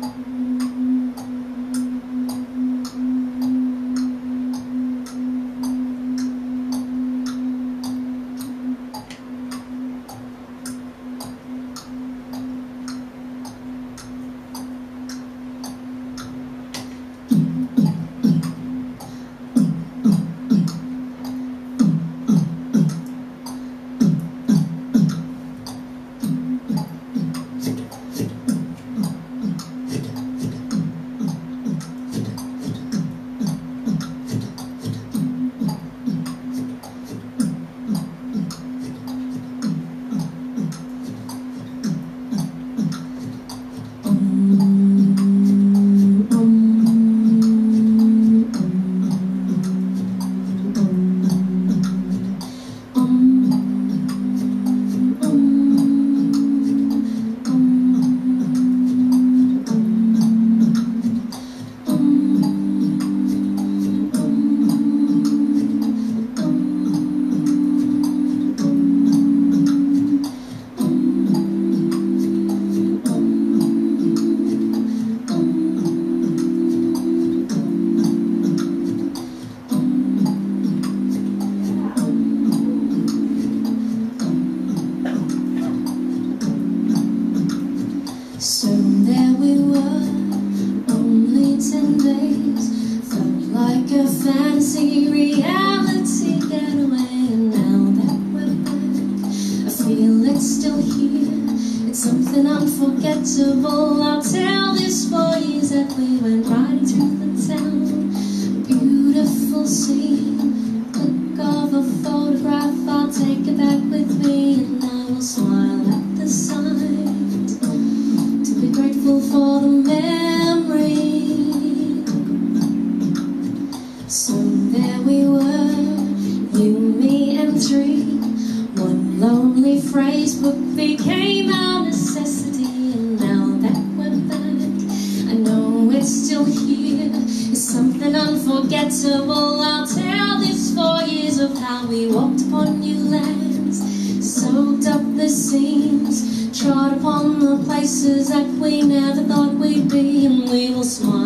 fantasy reality getaway, and now that we're back, I feel it's still here. It's something unforgettable. I'll tell this boys that we went riding through the town. Beautiful scene, look of a photograph. I'll take it back with me, and I will smile at the sight to be grateful for the memory. So there we were, you, me, and three. One lonely phrase book became our necessity, and now that we're back, I know it's still here. It's something unforgettable. I'll tell these 4 years of how we walked upon new lands, soaked up the seams, trod upon the places that we never thought we'd be, and we will smile